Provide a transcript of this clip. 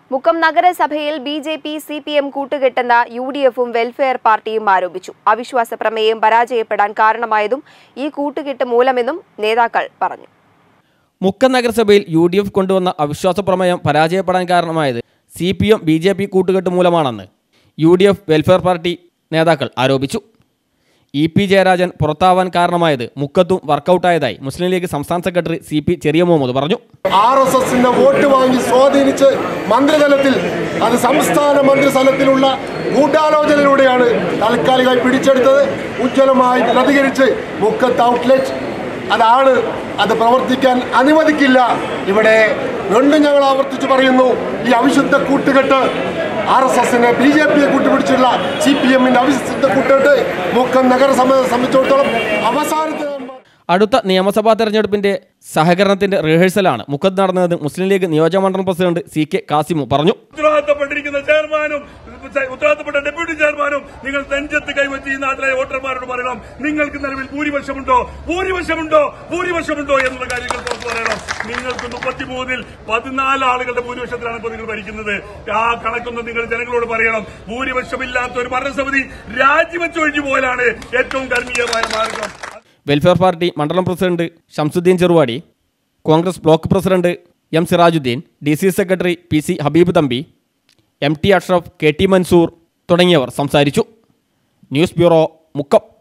മുക്കം നഗരസഭയിൽ BJP CPM കൂട്ടുകെട്ടെന്ന യുഡിഎഫും വെൽഫെയർ പാർട്ടിയും ആരോപിച്ചു. അവിശ്വാസ പ്രമേയം പരാജയപ്പെടാൻ കാരണമായതും ഈ കൂട്ടുകെട്ട് മൂലമെന്നും നേതാക്കൾ പറഞ്ഞു. മുക്കം നഗരസഭയിൽ യുഡിഎഫ് കൊണ്ടുവന്ന അവിശ്വാസ പ്രമേയം പരാജയപ്പെടാൻ കാരണമായത് സിപിഎം ബിജെപി കൂട്ടുകെട്ട് മൂലമാണെന്ന് യുഡിഎഫ് വെൽഫെയർ പാർട്ടി നേതാക്കൾ ആരോപിച്ചു. ഇ പി ജയരാജൻ പുറത്താവാൻ കാരണമായത് മുക്കത്തും വർക്കൗട്ടായതായി മുസ്ലിം ലീഗ് സംസ്ഥാന secretary C P Cheriya Mohammed പറഞ്ഞു. RSSന്റെ വോട്ട് വാങ്ങി സ്വാധീനിച്ച് മന്ത്രിതലത്തിൽ അത് സംസ്ഥാന മന്ത്രിതലത്തിലുള്ള ഗൂഢാലോചനയിലൂടെയാണ് താൽക്കാലികമായി പിടിച്ചെടുത്തത്. ഉജ്ജ്വലമായി പ്രതികരിച്ച് മുക്കത്ത് ഔട്ട്ലെറ്റ് അതാണ്, അത് പ്രവർത്തിക്കാൻ അനുവദിക്കില്ല. ഇവിടെ വീണ്ടും ഞങ്ങൾ ആവർത്തിച്ച് പറയുന്നു, ഈ അവിശുദ്ധ കൂട്ടുകെട്ട് RSSനെ BJPയെ കൂട്ടുപിടിച്ചുള്ള CPMന്റെ അവിശുദ്ധ കൂട്ടുകെട്ട് മുക്കം നഗരസഭയെ സംബന്ധിച്ചിടത്തോളം അവസാനത്തെ അടുത്ത നിയമസഭാ തെരഞ്ഞെടുപ്പിന്റെ സഹകരണത്തിന്റെ റിഹേഴ്സലാണ് മുക്കത്ത് നടന്നതെന്ന് മുസ്ലിം ലീഗ് നിയോജകമണ്ഡലം പ്രസിഡന്റ് CK കാസിമു പറഞ്ഞു. ഉത്തരവാദിത്തപ്പെട്ടിരിക്കുന്ന ചെയർമാനും ഉത്തരവാദിത്തപ്പെട്ട ഡെപ്യൂട്ടി ചെയർമാനും നിങ്ങൾ നെഞ്ചത്ത് കൈവച്ച് ഈ നാട്ടിലെ വോട്ടർമാരോട് പറയണം, നിങ്ങൾക്ക് നിലവിൽ ഭൂരിപക്ഷമുണ്ടോ എന്നുള്ള കാര്യങ്ങൾ പുറത്തു പറയണം. നിങ്ങൾക്ക് 33-ൽ 14 ആളുകളുടെ ഭൂരിപക്ഷത്തിലാണ് ഇപ്പോൾ നിങ്ങൾ ഭരിക്കുന്നത്. ആ കണക്കൊന്നും നിങ്ങൾ ജനങ്ങളോട് പറയണം. ഭൂരിപക്ഷമില്ലാത്ത ഒരു ഭരണസമിതി രാജിവെച്ചൊഴിഞ്ഞു പോയാലാണ് ഏറ്റവും കർമ്മീയമായ മാർഗം. വെൽഫെയർ പാർട്ടി മണ്ഡലം president Shamsuddin Cheruvadi, Congress block president M Sirajuddin, DC secretary PC Habeeb Thampi, MT Ashraf, KT Mansoor തുടങ്ങിയവർ സംസാരിച്ചു. News bureau, Mukkam.